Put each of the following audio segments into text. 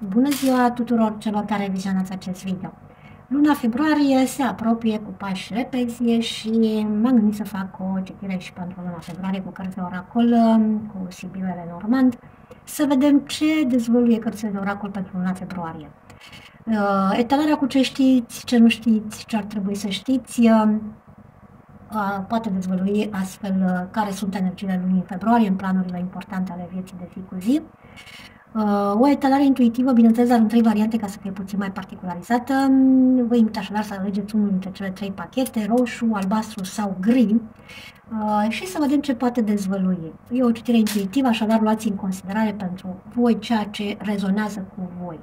Bună ziua tuturor celor care vizionați acest video! Luna februarie se apropie cu pași repezi și m-am gândit să fac o citire și pentru luna februarie cu cărți de oracol, cu Sibiu Lenormand, să vedem ce dezvăluie cărțile de oracol pentru luna februarie. Etalarea cu ce știți, ce nu știți, ce ar trebui să știți, poate dezvălui astfel care sunt energiile lunii februarie în planurile importante ale vieții de zi cu zi. O etalare intuitivă, bineînțeles, dar în 3 variante ca să fie puțin mai particularizată. Vă invit așadar să alegeți unul dintre cele 3 pachete, roșu, albastru sau gri, și să vedem ce poate dezvălui. E o citire intuitivă, așadar luați în considerare pentru voi ceea ce rezonează cu voi.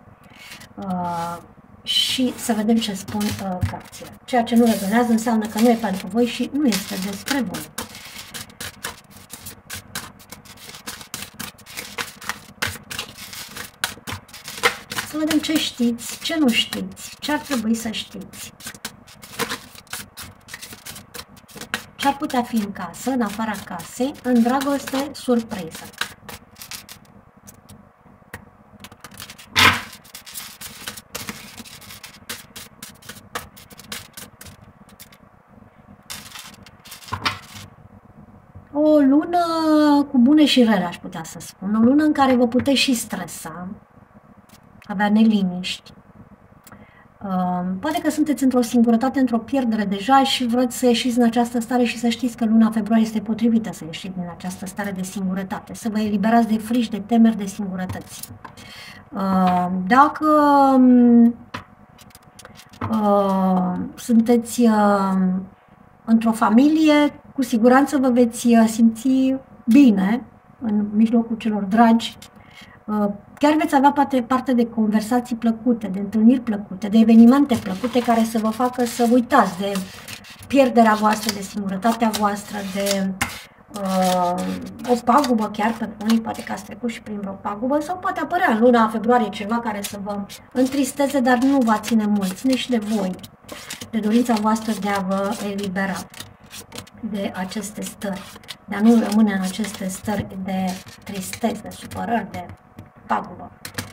Și să vedem ce spun cărțile. Ceea ce nu rezonează înseamnă că nu e pentru voi și nu este despre voi. Să vedem ce știți, ce nu știți, ce ar trebui să știți. Ce ar putea fi în casă, în afara casei, în dragoste, surpriză. O lună cu bune și rele, aș putea să spun. O lună în care vă puteți și stresa, avea neliniști. Poate că sunteți într-o singurătate, într-o pierdere deja și vreți să ieșiți din această stare și să știți că luna februarie este potrivită să ieșiți din această stare de singurătate, să vă eliberați de frici, de temeri, de singurătăți. Dacă sunteți într-o familie, cu siguranță vă veți simți bine în mijlocul celor dragi. Chiar veți avea parte de conversații plăcute, de întâlniri plăcute, de evenimente plăcute care să vă facă să uitați de pierderea voastră, de singurătatea voastră, de o pagubă chiar, pentru unii poate că ați trecut și prin vreo pagubă, sau poate apărea în luna februarie ceva care să vă întristeze, dar nu va ține mult, ține și de voi, de dorința voastră de a vă elibera de aceste stări, de a nu rămâne în aceste stări de tristețe, de supărări, de pagubă.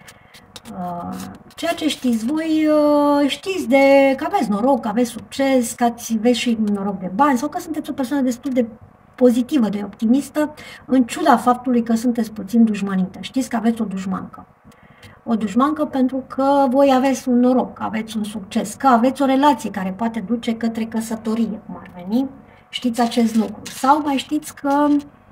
Ceea ce știți voi, știți că aveți noroc, că aveți succes, că aveți și noroc de bani sau că sunteți o persoană destul de pozitivă, de optimistă, în ciuda faptului că sunteți puțin dușmănită. Știți că aveți o dușmancă. O dușmancă pentru că voi aveți un noroc, aveți un succes, că aveți o relație care poate duce către căsătorie, cum ar veni. Știți acest lucru. Sau mai știți că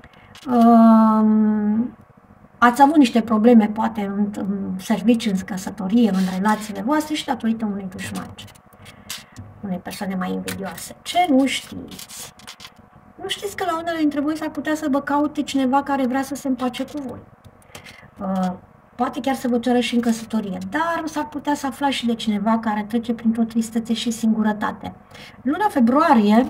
ați avut niște probleme, poate în serviciu, în căsătorie, în relațiile voastre și datorită unei dușmanci, unei persoane mai invidioase. Ce nu știți? Nu știți că la unele dintre voi s-ar putea să vă caute cineva care vrea să se împace cu voi. Poate chiar să vă ceară și în căsătorie, dar s-ar putea să aflați și de cineva care trece printr-o tristețe și singurătate. Luna februarie,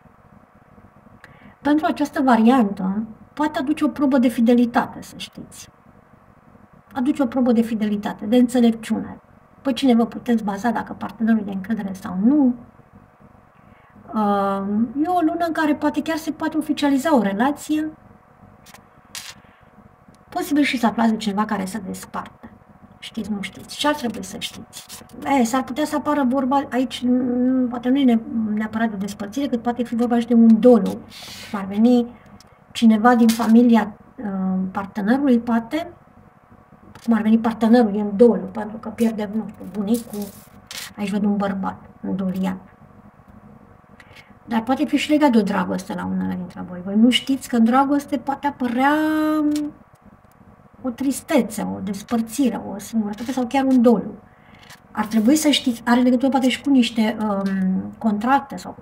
pentru această variantă, poate aduce o probă de fidelitate, să știți. Aduce o probă de fidelitate, de înțelepciune. Pe cine vă puteți baza, dacă partenerul de încredere sau nu. E o lună în care poate chiar se poate oficializa o relație. Posibil și să aflați de cineva care să desparte. Știți, nu știți. Ce ar trebui să știți? S-ar putea să apară vorba aici, poate nu e neapărat de despărțire, cât poate fi vorba și de un doliu. Ar veni cineva din familia partenerului, poate, cum ar veni partenerul, e în doliu, pentru că pierde, nu știu, bunicul, aici văd un bărbat îndoliat. Dar poate fi și legat de o dragoste la unele dintre voi. Voi nu știți că în dragoste poate apărea o tristețe, o despărțire, o singurătate sau chiar un doliu. Ar trebui să știți, are legătură poate și cu niște contracte sau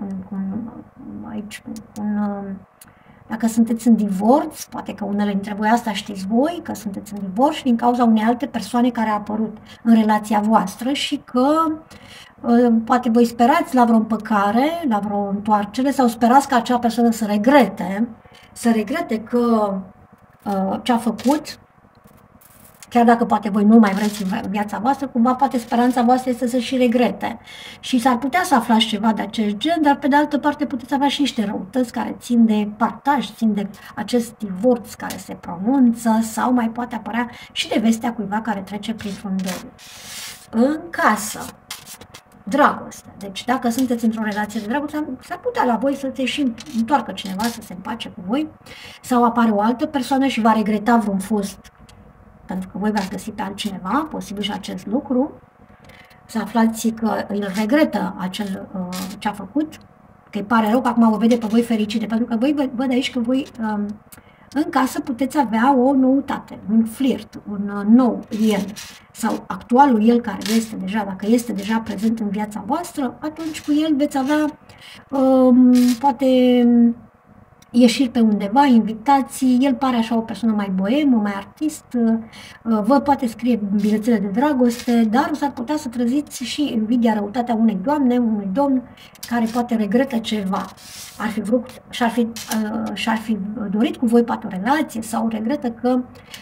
dacă sunteți în divorț, poate că unele dintre voi asta știți voi, că sunteți în divorț din cauza unei alte persoane care a apărut în relația voastră și că poate voi sperați la vreo împăcare, la vreo întoarcere sau sperați ca acea persoană să regrete că ce a făcut chiar dacă poate voi nu mai vreți în viața voastră, cumva poate speranța voastră este să și regrete. Și s-ar putea să aflați ceva de acest gen, dar pe de altă parte puteți avea și niște răutăți care țin de partaj, țin de acest divorț care se pronunță sau mai poate apărea și de vestea cuiva care trece printr-un doliu. În casă, dragoste. Deci dacă sunteți într-o relație de dragoste, s-ar putea la voi să se și întoarcă cineva, să se împace cu voi, sau apare o altă persoană și va regreta vreun fost, pentru că voi v-ați găsit pe altcineva, posibil și acest lucru, să aflați că îl regretă acel ce a făcut, că îi pare rău că acum vă vede pe voi fericite, pentru că voi văd aici că voi în casă puteți avea o noutate, un flirt, un nou el sau actualul el care este deja, dacă este deja prezent în viața voastră, atunci cu el veți avea poate ieșiri pe undeva, invitații, el pare așa o persoană mai boemă, mai artist, vă poate scrie bilețele de dragoste, dar s-ar putea să treziți și invidia, răutatea unei doamne, unui domn care poate regretă ceva. Ar fi vrut, și-ar fi dorit cu voi poate o relație sau regretă că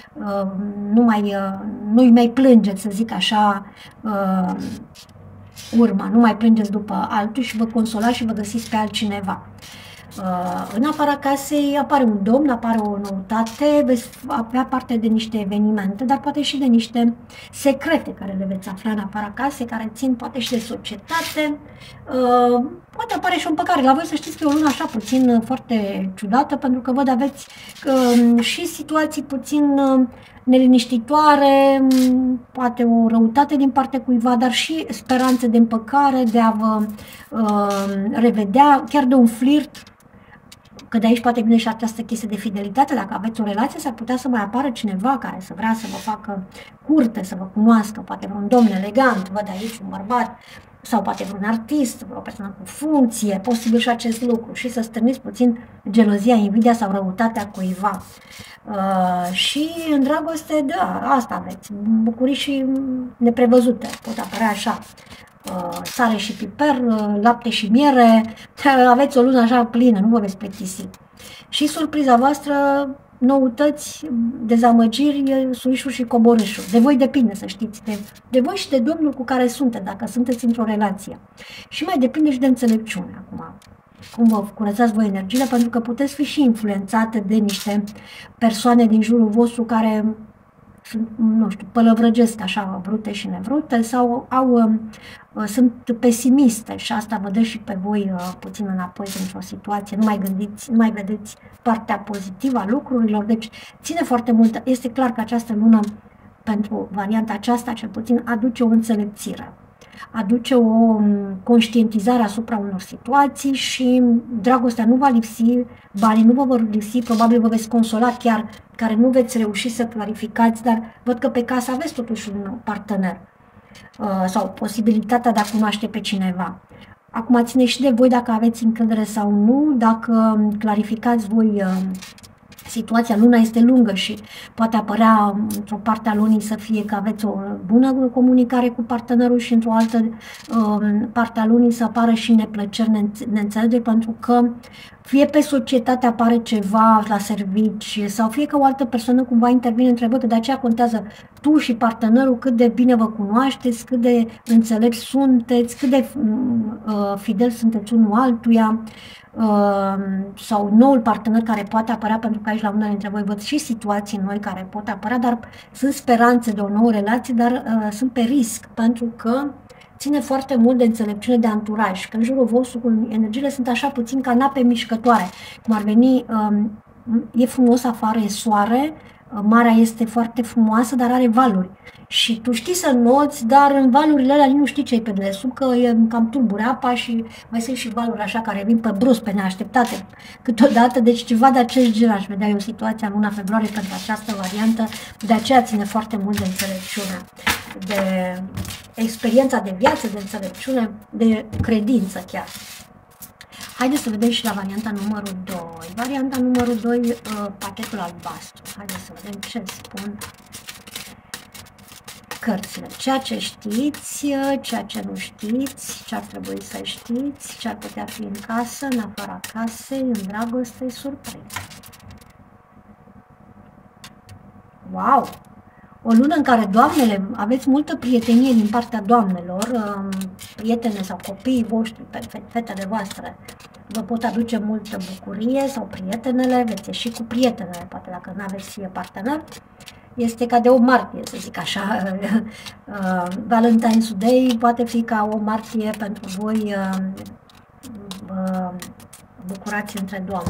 nu-i mai plângeți, să zic așa, urma, nu mai plângeți după altul și vă consolați și vă găsiți pe altcineva. În afara casei apare un domn, apare o noutate, veți avea parte de niște evenimente, dar poate și de niște secrete care le veți afla în afara casei, care țin poate și de societate, poate apare și o împăcare. La voi să știți că e o lună așa puțin foarte ciudată, pentru că văd aveți și situații puțin neliniștitoare, poate o răutate din partea cuiva, dar și speranțe de împăcare, de a vă revedea, chiar de un flirt, că de aici poate vine și această chestie de fidelitate. Dacă aveți o relație, s-ar putea să mai apară cineva care să vrea să vă facă curte, să vă cunoască, poate vreun domn elegant, văd aici un bărbat, sau poate vreun artist, o persoană cu funcție, posibil și acest lucru, și să stârniți puțin gelozia, invidia sau răutatea cuiva. Și în dragoste, da, asta aveți, bucurii și neprevăzute, pot apărea așa. Sare și piper, lapte și miere, aveți o lună așa plină, nu vă veți plictisi. Și surpriza voastră, noutăți, dezamăgiri, suișuri și coborâșuri. De voi depinde, să știți, de voi și de domnul cu care sunteți, dacă sunteți într-o relație. Și mai depinde și de înțelepciune acum. Cum vă curățați voi energiile, pentru că puteți fi și influențate de niște persoane din jurul vostru care sunt, nu știu, pălăvrăgesc așa, vrute și nevrute, sau sunt pesimiste și asta vă dă și pe voi puțin înapoi într-o situație, nu mai vedeți partea pozitivă a lucrurilor, deci ține foarte mult. Este clar că această lună, pentru varianta aceasta, cel puțin, aduce o înțelepțire, aduce o conștientizare asupra unor situații și dragostea nu va lipsi, banii nu vă vor lipsi, probabil vă veți consola chiar, care nu veți reuși să clarificați, dar văd că pe casă aveți totuși un partener sau posibilitatea de a cunoaște pe cineva. Acum ține și de voi dacă aveți încredere sau nu, dacă clarificați voi situația. Luna este lungă și poate apărea într-o parte a lunii să fie că aveți o bună comunicare cu partenerul și într-o altă parte a lunii să apară și neplăceri, neînțelegeri, pentru că fie pe societate apare ceva la servici sau fie că o altă persoană cumva intervine între voi, că de aceea contează tu și partenerul cât de bine vă cunoașteți, cât de înțelepți sunteți, cât de fidel sunteți unul altuia, sau noul partener care poate apărea, pentru că aici la unele dintre voi văd și situații noi care pot apărea, dar sunt speranțe de o nouă relație, dar sunt pe risc, pentru că ține foarte mult de înțelepciune, de anturaj, că în jurul vostru energiile sunt așa puțin ca nape mișcătoare, cum ar veni, e frumos afară, e soare, marea este foarte frumoasă, dar are valuri. Și tu știi să înnoți, dar în valurile alea nu știi ce-i pe dedesubt, că e cam tulbure apa și mai sunt și valuri așa care vin pe brusc, pe neașteptate câteodată. Deci ceva de acest gen aș vedea eu situația în luna februarie pentru această variantă. De aceea ține foarte mult de înțelepciune, de experiența de viață, de înțelepciune, de credință chiar. Haideți să vedem și la varianta numărul 2. Varianta numărul 2, pachetul albastru. Haideți să vedem ce spun cărțile. Ceea ce știți, ceea ce nu știți, ce ar trebui să știți, ce ar putea fi în casă, în afara casei, în dragoste, surpriză. Wow! o lună în care doamnele, aveți multă prietenie din partea doamnelor, prietene sau copiii voștri, fetele voastre, vă pot aduce multă bucurie sau prietenele, veți ieși cu prietenele, poate dacă nu aveți partener. Este ca de o martie, să zic așa. Valentine's Day poate fi ca o martie pentru voi, bucurați între doamne.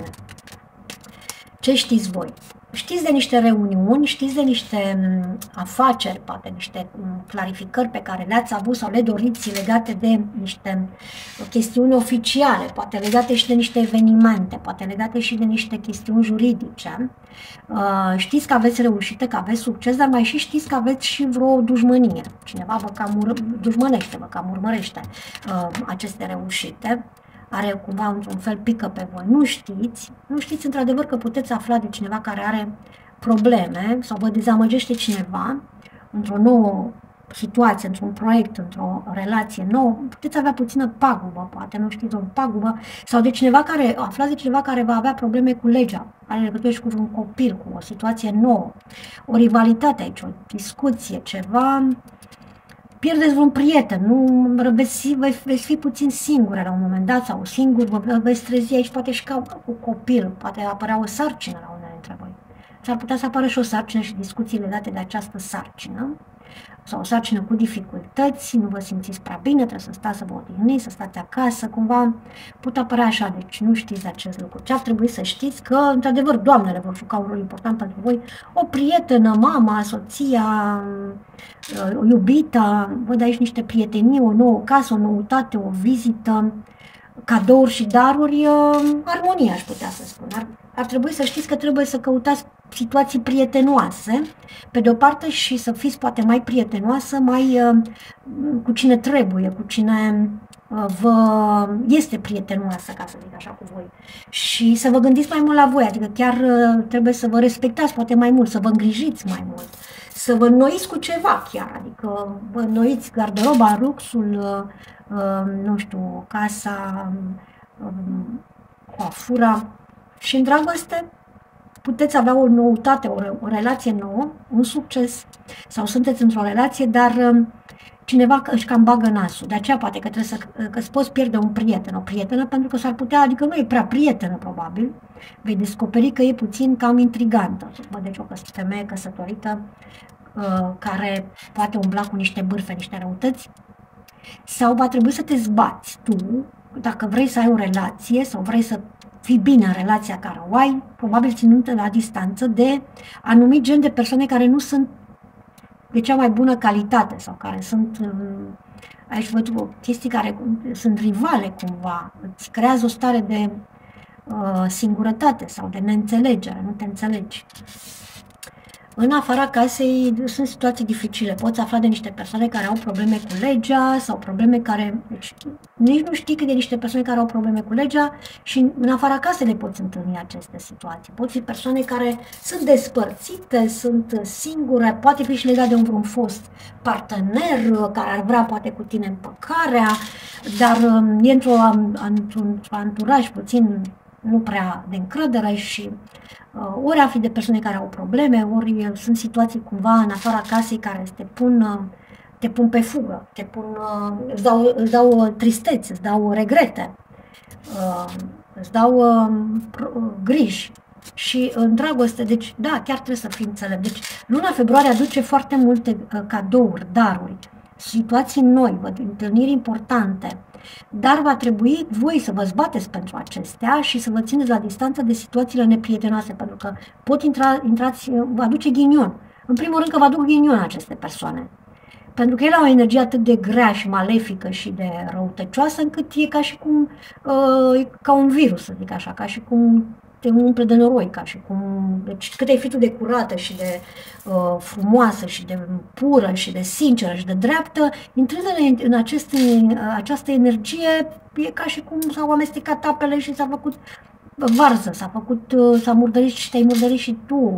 Ce știți voi? Știți de niște reuniuni, știți de niște afaceri, poate niște clarificări pe care le-ați avut sau le doriți legate de niște chestiuni oficiale, poate legate și de niște evenimente, poate legate și de niște chestiuni juridice. Știți că aveți reușite, că aveți succes, dar mai și știți că aveți și vreo dușmănie. Cineva vă cam dușmănește, vă cam urmărește aceste reușite. Are cumva într-un fel pică pe voi. Nu știți într-adevăr că puteți afla de cineva care are probleme sau vă dezamăgește cineva într-o nouă situație, într-un proiect, într-o relație nouă, puteți avea puțină pagubă, poate, nu știți, o pagubă, sau de cineva care, aflați de cineva care va avea probleme cu legea, are legătură și cu un copil, cu o situație nouă, o rivalitate aici, o discuție, ceva. Pierdeți vreun prieten, nu veți fi puțin singure la un moment dat sau singur, vă veți trezi aici, poate și ca cu copil, poate apărea o sarcină la unele dintre voi. S-ar putea să apară și o sarcină și discuții legate de această sarcină, sau o sarcină cu dificultăți, nu vă simțiți prea bine, trebuie să stați să vă odihniți, să stați acasă, cumva pot apărea așa, deci nu știți acest lucru. Ce ar trebui să știți? Că, într-adevăr, doamnele vor juca un rol important pentru voi, o prietenă, mama, soția, o iubită, văd aici niște prietenii, o nouă casă, o noutate, o vizită, cadouri și daruri, armonie, aș putea să spun. Ar trebui să știți că trebuie să căutați situații prietenoase, pe de o parte, și să fiți poate mai prietenoasă, mai cu cine trebuie, cu cine vă este prietenoasă, ca să zic așa, cu voi. Și să vă gândiți mai mult la voi, adică chiar trebuie să vă respectați poate mai mult, să vă îngrijiți mai mult, să vă înnoiți cu ceva chiar, adică vă înnoiți garderoba, luxul, nu știu, casa, coafura. Și în dragoste puteți avea o noutate, o relație nouă, un succes, sau sunteți într-o relație, dar cineva își cam bagă nasul. De aceea poate că că îți poți pierde un prieten, o prietenă, pentru că s-ar putea, adică nu e prea prietenă probabil, vei descoperi că e puțin cam intrigantă. Deci o femeie căsătorită care poate umbla cu niște bârfe, niște răutăți, sau va trebui să te zbați tu, dacă vrei să ai o relație sau vrei să fii bine în relația care o ai, probabil ținând la distanță de anumit gen de persoane care nu sunt de cea mai bună calitate sau care sunt, aici văd chestii care sunt rivale cumva, îți creează o stare de singurătate sau de neînțelegere, nu te înțelegi. În afara casei sunt situații dificile. Poți afla de niște persoane care au probleme cu legea sau probleme care... Deci, nici nu știi că de niște persoane care au probleme cu legea și în afara casei le poți întâlni aceste situații. Pot fi persoane care sunt despărțite, sunt singure, poate fi și legat de un fost partener care ar vrea poate cu tine împăcarea, dar e într-un anturaj puțin nu prea de încredere și ori afli de persoane care au probleme, ori sunt situații cumva în afara casei care te pun pe fugă, îți dau tristeți, îți dau regrete, îți dau griji. Și în dragoste, deci da, chiar trebuie să fii înțelept. Deci luna februarie aduce foarte multe cadouri, daruri, situații noi, întâlniri importante, dar va trebui voi să vă zbateți pentru acestea și să vă țineți la distanță de situațiile neprietenoase, pentru că vă aduce ghinion. În primul rând că vă aduc ghinion aceste persoane. Pentru că ele au o energie atât de grea și malefică și de răutăcioasă, încât e ca și cum, ca un virus, să zic așa, ca și cum te umple de noroi, ca și cum, deci cât ai fi tu de curată și de frumoasă și de pură și de sinceră și de dreaptă, intrând în această energie, e ca și cum s-au amestecat apele și s-a făcut varză, s-a murdărit și te-ai murdărit și tu,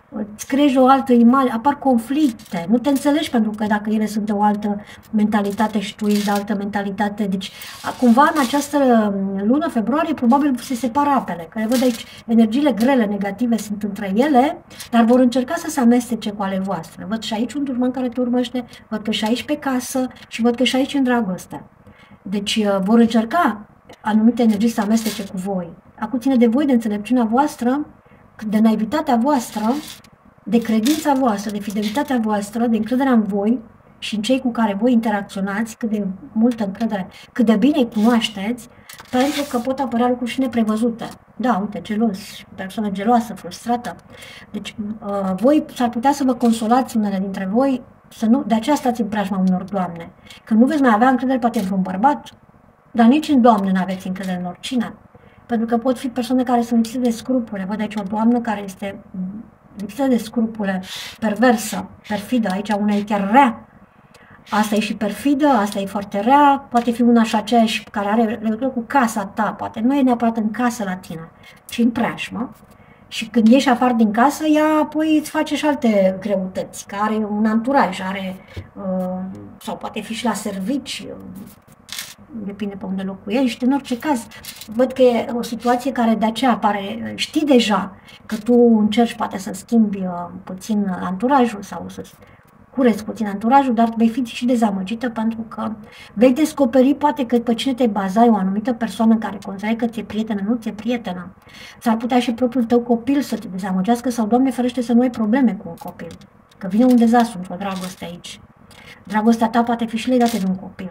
îți creezi o altă imagine, apar conflicte, nu te înțelegi pentru că dacă ele sunt de o altă mentalitate și tu ești de altă mentalitate, deci cumva în această lună februarie probabil se separă apele, că le văd aici, energiile grele, negative sunt între ele, dar vor încerca să se amestece cu ale voastre. Văd și aici un dușman care te urmăște, văd că și aici pe casă și văd că și aici în dragoste. Deci vor încerca anumite energii să amestece cu voi. Acum ține de voi, de înțelepciunea voastră, de naivitatea voastră, de credința voastră, de fidelitatea voastră, de încrederea în voi și în cei cu care voi interacționați, cât de multă încredere, cât de bine îi cunoașteți, pentru că pot apărea lucruri și neprevăzute. Da, uite, gelos, persoană geloasă, frustrată. Deci, voi s-ar putea să vă consolați unele dintre voi, să nu, de aceea stați în preajma unor doamne. Că nu veți mai avea încredere poate într-un bărbat, dar nici în doamne nu aveți încredere în oricine. Pentru că pot fi persoane care sunt lipsite de scrupule. Văd aici o doamnă care este lipsită de scrupule, perversă, perfidă, aici una e chiar rea. Asta e și perfidă, asta e foarte rea, poate fi una și aceeași care are legătură cu casa ta, poate nu e neapărat în casă la tine, ci în preajmă. Și când ieși afară din casă, ea apoi îți face și alte greutăți, că are un anturaj, are, sau poate fi și la servici, depinde pe unde locuiești, în orice caz, văd că e o situație care de aceea apare, știi deja că tu încerci poate să schimbi puțin anturajul sau să cureți puțin anturajul, dar vei fi și dezamăgită pentru că vei descoperi poate că pe cine te bazai, o anumită persoană care considerai că ți-e prietenă, nu ți-e prietenă. S-ar putea și propriul tău copil să te dezamăgească sau, Doamne ferește, să nu ai probleme cu un copil, că vine un dezastru într-o dragoste aici. Dragostea ta poate fi și legată de un copil.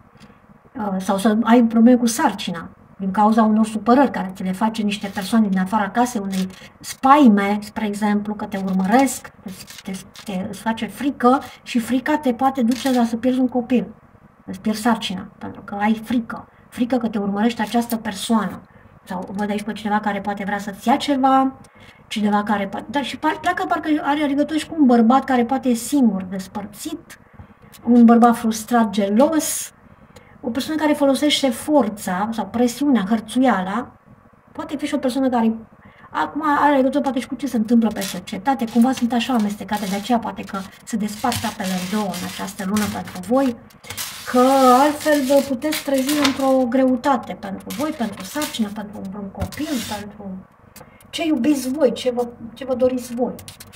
Sau să ai probleme cu sarcina, din cauza unor supărări care ți le face niște persoane din afara casei, unei spaime, spre exemplu, că te urmăresc, îți face frică și frica te poate duce la să pierzi un copil, îți pierzi sarcina, pentru că ai frică că te urmărește această persoană. Sau văd aici pe cineva care poate vrea să-ți ia ceva, cineva care poate... Dar și parcă are legătură și cu un bărbat care poate e singur, despărțit, un bărbat frustrat, gelos, o persoană care folosește forța sau presiunea, hărțuiala, poate fi și o persoană care acum are legătură poate și cu ce se întâmplă pe societate, cumva sunt așa amestecate, de aceea poate că se despart apele în două în această lună pentru voi, că altfel vă puteți trezi într-o greutate pentru voi, pentru sarcină, pentru un copil, pentru ce iubiți voi, ce vă doriți voi.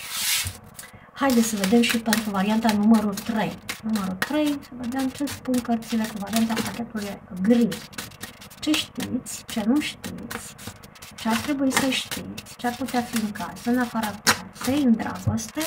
Haideți să vedem și pentru varianta numărul 3. Numărul 3, să vedem ce spun cărțile cu varianta pachetului gri. Ce știți, ce nu știți, ce ar trebui să știți, ce ar putea fi în casă, în afara casei, în dragoste.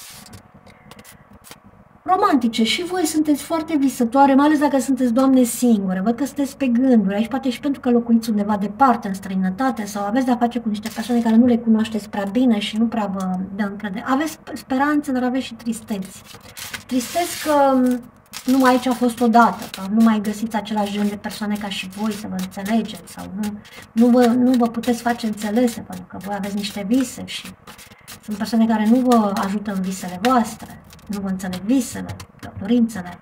Romantice, și voi sunteți foarte visătoare, mai ales dacă sunteți doamne singure, văd că sunteți pe gânduri, aici poate și pentru că locuiți undeva departe, în străinătate, sau aveți de-a face cu niște persoane care nu le cunoașteți prea bine și nu prea vă dă încredere. Aveți speranțe, dar aveți și tristeți. Tristeți că numai aici a fost odată, că nu mai găsiți același gen de persoane ca și voi să vă înțelegeți, sau nu vă puteți face înțelese, pentru că voi aveți niște vise și sunt persoane care nu vă ajută în visele voastre, nu vă înțeleg visele, dorințele.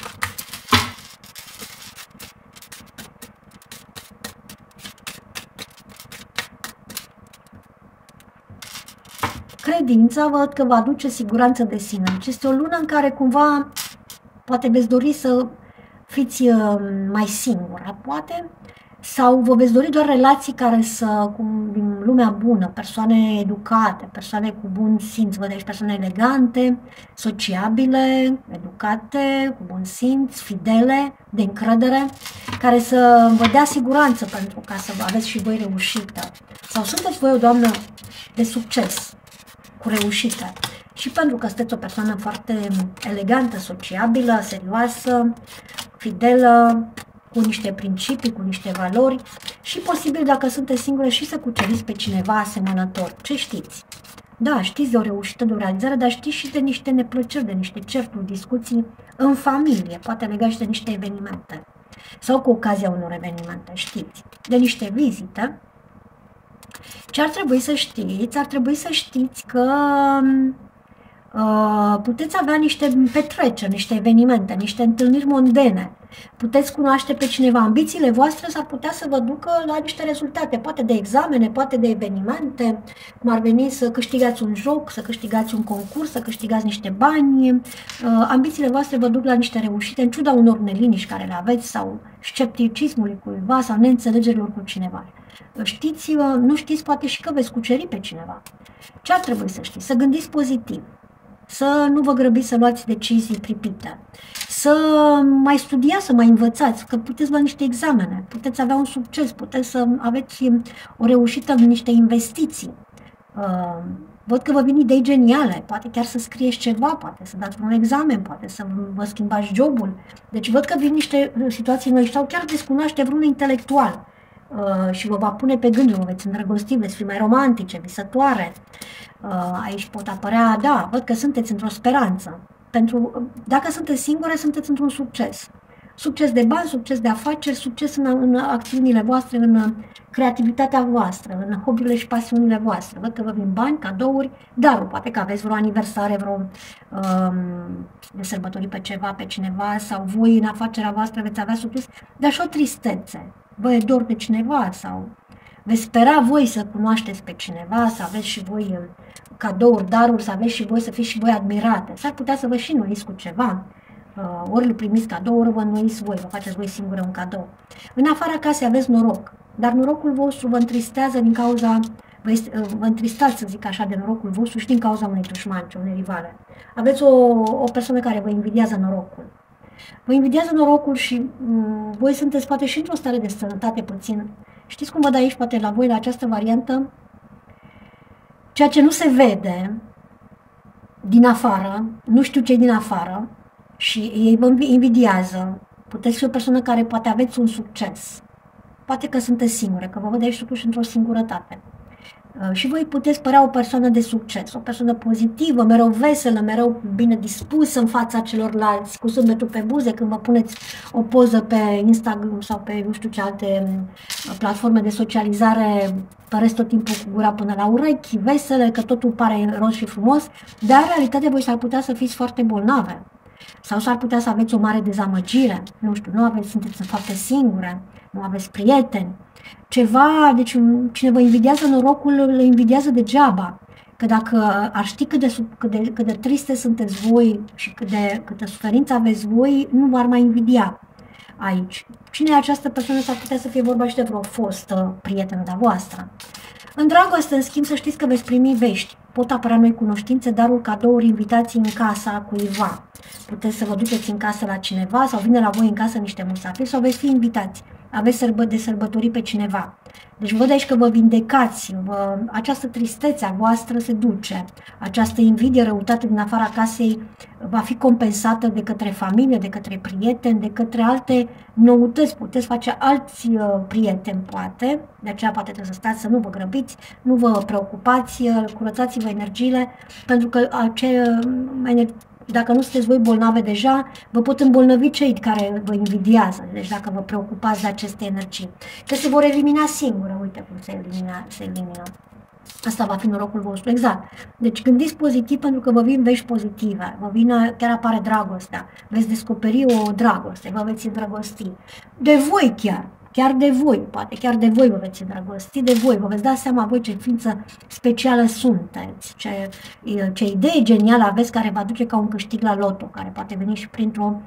Credința văd că vă aduce siguranță de sine. Deci este o lună în care cumva poate veți dori să fiți mai singură, poate, sau vă veți dori doar relații care din lumea bună, persoane educate, persoane cu bun simț, văd aici persoane elegante, sociabile, educate, cu bun simț, fidele, de încredere, care să vă dea siguranță pentru ca să aveți și voi reușită. Sau sunteți voi o doamnă de succes, cu reușită. Și pentru că sunteți o persoană foarte elegantă, sociabilă, serioasă, fidelă, cu niște principii, cu niște valori și posibil dacă sunteți singure și să cuceriți pe cineva asemănător. Ce știți? Da, știți de o reușită, de o realizare, dar știți și de niște neplăceri, de niște certuri, discuții în familie, poate legat și de niște evenimente sau cu ocazia unor evenimente, știți, de niște vizite. Ce ar trebui să știți? Ar trebui să știți că Puteți avea niște petreceri, niște evenimente, niște întâlniri mondene. Puteți cunoaște pe cineva. Ambițiile voastre s-ar putea să vă ducă la niște rezultate, poate de examene, poate de evenimente, cum ar veni să câștigați un joc, să câștigați un concurs, să câștigați niște bani. Ambițiile voastre vă duc la niște reușite, în ciuda unor neliniști care le aveți sau scepticismului cuiva sau neînțelegerilor cu cineva. Știți, nu știți poate și că veți cuceri pe cineva. Ce ar trebui să știți? Să gândiți pozitiv. Să nu vă grăbiți să luați decizii pripite, să mai studiați, să mai învățați, că puteți lua niște examene, puteți avea un succes, puteți să aveți o reușită în niște investiții. Văd că vă vin idei geniale, poate chiar să scrieți ceva, poate să dați un examen, poate să vă schimbați jobul. Deci văd că vin niște situații noi sau chiar descunoaște vreun intelectual și vă va pune pe gânduri, vă veți îndrăgosti, veți fi mai romantice, visătoare. Aici pot apărea, da, văd că sunteți într-o speranță. Dacă sunteți singure, sunteți într-un succes. Succes de bani, succes de afaceri, succes în acțiunile voastre, în creativitatea voastră, în hobby-urile și pasiunile voastre. Văd că vă vin bani, cadouri, daruri, poate că aveți vreo aniversare, de sărbători pe ceva, pe cineva, sau voi în afacerea voastră veți avea succes, dar și o tristețe. Vă e dor de cineva sau veți spera voi să cunoașteți pe cineva, să aveți și voi cadouri, daruri, să aveți și voi, să fiți și voi admirate. S-ar putea să vă și înnoiți cu ceva. Ori îl primiți cadou, ori vă înnoiți voi, vă faceți voi singure un cadou. În afara casei aveți noroc, dar norocul vostru vă întristează din cauza, vă întristați, să zic așa, de norocul vostru și din cauza unei dușmani, unei rivale. Aveți o persoană care vă invidiază norocul. Vă invidiază norocul și voi sunteți poate și într-o stare de sănătate puțin. Știți cum văd aici, poate la voi, la această variantă? Ceea ce nu se vede din afară, nu știu ce din afară, și ei vă invidiază. Puteți fi o persoană care poate aveți un succes. Poate că sunteți singure, că vă văd aici totuși într-o singurătate. Și voi puteți părea o persoană de succes, o persoană pozitivă, mereu veselă, mereu bine dispusă în fața celorlalți, cu zâmbetul pe buze, când vă puneți o poză pe Instagram sau pe nu știu ce alte platforme de socializare, păreți tot timpul cu gura până la urechi, vesele, că totul pare roz și frumos, dar în realitate voi s-ar putea să fiți foarte bolnave. Sau s-ar putea să aveți o mare dezamăgire, nu știu, sunteți foarte singure, nu aveți prieteni. Ceva, deci cine vă invidiază norocul, îl invidiază degeaba. Că dacă ar ști cât de triste sunteți voi și câtă suferință aveți voi, nu v-ar mai invidia aici. Cine e această persoană? S-ar putea să fie vorba și de vreo fostă prietenă de-a voastră. În dragoste, în schimb, să știți că veți primi vești. Pot apărea noi cunoștințe, daruri, cadouri, invitații în casa cuiva. Puteți să vă duceți în casă la cineva sau vine la voi în casă niște musafiri sau veți fi invitați. Aveți de sărbători pe cineva. Deci văd aici că vă vindecați, această tristețe a voastră se duce, această invidie, răutate din afara casei va fi compensată de către familie, de către prieteni, de către alte noutăți. Puteți face alți prieteni, poate, de aceea poate trebuie să stați, să nu vă grăbiți, nu vă preocupați, curățați-vă energiile, pentru că dacă nu sunteți voi bolnave deja, vă pot îmbolnăvi cei care vă invidiază, deci dacă vă preocupați de aceste energii. Că se vor elimina singure, uite cum se elimină. Asta va fi norocul vostru, exact. Deci gândiți pozitiv pentru că vă vin vești pozitive, chiar apare dragostea, veți descoperi o dragoste, vă veți îndrăgosti. De voi chiar de voi, poate chiar de voi vă veți îndrăgosti, de voi, vă veți da seama voi ce ființă specială sunteți, ce idee genială aveți care vă aduce ca un câștig la loto, care poate veni și printr-o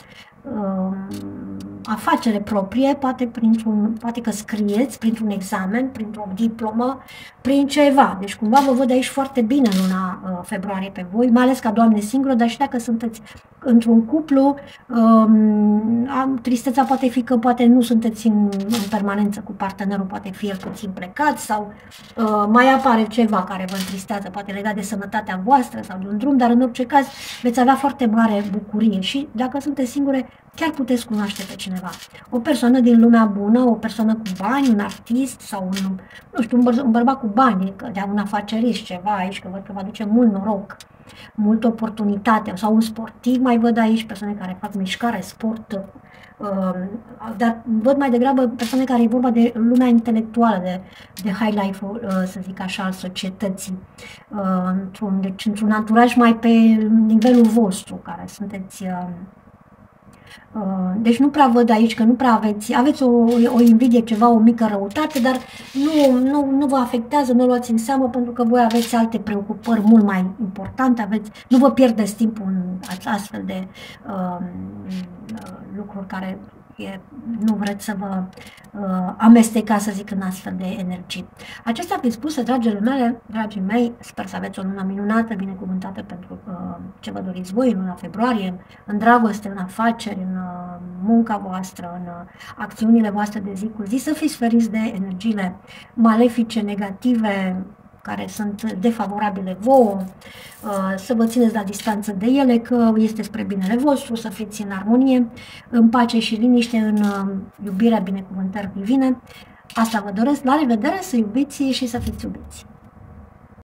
afacere proprie, poate că scrieți printr-un examen, printr-o diplomă, prin ceva. Deci cumva vă văd aici foarte bine în luna februarie pe voi, mai ales ca doamne singură, dar și dacă sunteți într-un cuplu, tristețea poate fi că poate nu sunteți în permanență cu partenerul, poate fi el puțin plecat sau mai apare ceva care vă întristează, poate legat de sănătatea voastră sau de un drum, dar în orice caz veți avea foarte mare bucurie și dacă sunteți singure, chiar puteți cunoaște pe cineva. O persoană din lumea bună, o persoană cu bani, un artist sau nu știu, un bărbat cu bani, un afacerist, ceva aici, că văd că vă aduce mult noroc, multă oportunitate, sau un sportiv, mai văd aici persoane care fac mișcare, sport, dar văd mai degrabă persoane care e vorba de lumea intelectuală, de high life, să zic așa, al societății, deci într-un anturaj mai pe nivelul vostru, care sunteți. Deci nu prea văd aici că nu prea aveți o invidie, ceva, o mică răutate, dar nu vă afectează, nu o luați în seamă pentru că voi aveți alte preocupări mult mai importante, nu vă pierdeți timpul în astfel de lucruri care nu vreți să vă amestecați, să zic, în astfel de energii. Acestea fiind spuse, dragii mei, sper să aveți o lună minunată, binecuvântată pentru ce vă doriți voi în luna februarie, în dragoste, în afaceri, în munca voastră, în acțiunile voastre de zi cu zi, să fiți feriți de energiile malefice, negative, care sunt defavorabile vouă, să vă țineți la distanță de ele, că este spre binele vostru, să fiți în armonie, în pace și liniște, în iubirea, binecuvântări divine. Asta vă doresc, la revedere, să iubiți și să fiți iubiți!